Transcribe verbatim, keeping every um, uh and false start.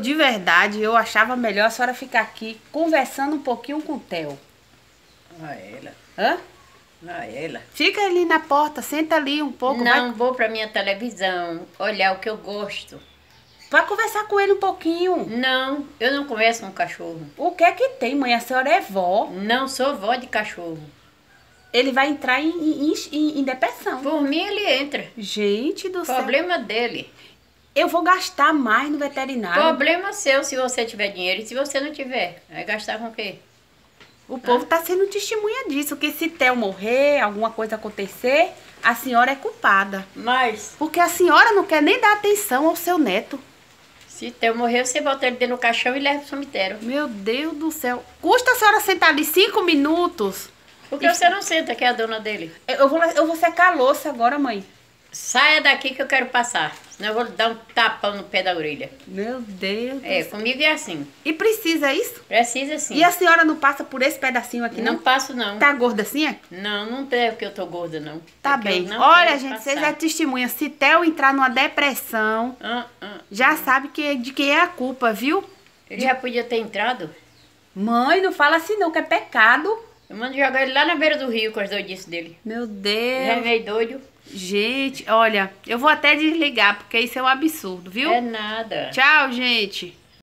De verdade, eu achava melhor a senhora ficar aqui conversando um pouquinho com o Theo. Ah, ela. Hã? Ah, ela. Fica ali na porta, senta ali um pouco. Não, vai, vou pra minha televisão, olhar o que eu gosto. vai conversar com ele um pouquinho. Não, eu não converso com cachorro. O que é que tem, mãe? A senhora é vó. Não sou vó de cachorro. Ele vai entrar em, em, em, em depressão. Por mim ele entra. Gente do céu. Problema dele. Eu vou gastar mais no veterinário. Problema seu se você tiver dinheiro e se você não tiver. Vai gastar com o quê? O povo tá sendo testemunha disso, que se Theo morrer, alguma coisa acontecer, a senhora é culpada. Mas, Porque a senhora não quer nem dar atenção ao seu neto. se Theo morrer, você bota ele dentro do caixão e leva pro cemitério. Meu Deus do céu. Custa a senhora sentar ali cinco minutos? Por que você não senta, que é a dona dele? Eu vou, eu vou secar a louça agora, mãe. Saia daqui que eu quero passar. Senão eu vou dar um tapão no pé da orelha. Meu Deus do É, céu. comigo é assim. E precisa isso? Precisa sim. E a senhora não passa por esse pedacinho aqui, Não não? passo não. Tá gorda assim, é? Não, não é porque eu tô gorda, não. Tá É porque bem. eu não Olha, quero gente, passar. vocês é testemunha. Se Theo entrar numa depressão, Ah, ah. já sabe que, de quem é a culpa, viu? Ele já podia ter entrado. Mãe, não fala assim não, que é pecado. Eu mando jogar ele lá na beira do rio com as doidices dele. Meu Ele já é Deus. meio doido. Gente, olha, eu vou até desligar, porque isso é um absurdo, viu? É nada. Tchau, gente.